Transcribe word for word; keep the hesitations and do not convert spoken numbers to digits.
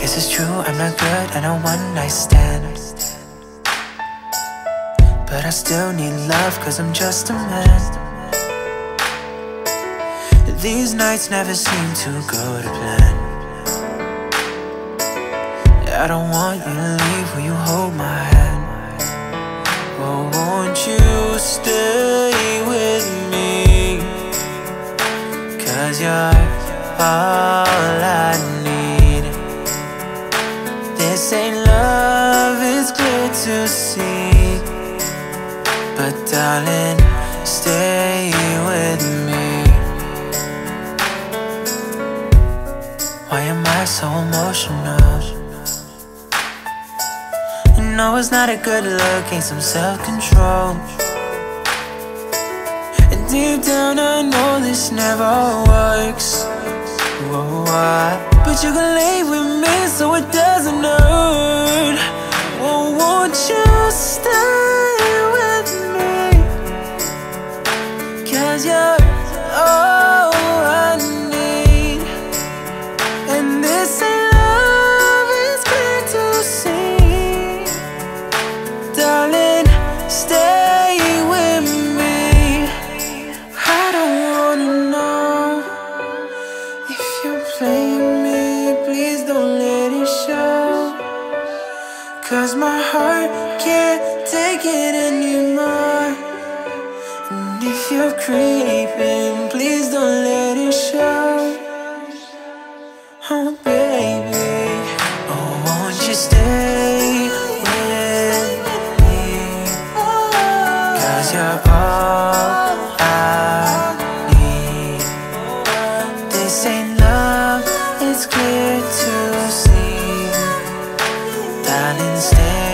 Guess it's true, I'm not good at a one-night stand, but I still need love, cause I'm just a man. These nights never seem to go to plan. I don't want you to leave, will you hold my hand? Oh, won't you stay with me? Cause you're all I need. This ain't love, it's clear to see, but darling, stay with me. Why am I so emotional? No, it's not a good look, ain't some self-control. And deep down I know this never works. Whoa, why? But you can lay with me so it doesn't hurt. Well, won't you stay with me? Cause you're all I need. And this ain't love, it's clear to see. Darling, stay with me. I don't wanna know if you're playing me, please don't let it show. Cause my heart can't take it anymore. And if you're creeping, please don't let it show. Oh baby, oh won't you stay with me? Cause you're all I need. This ain't love, it's clear to see. Darling, stay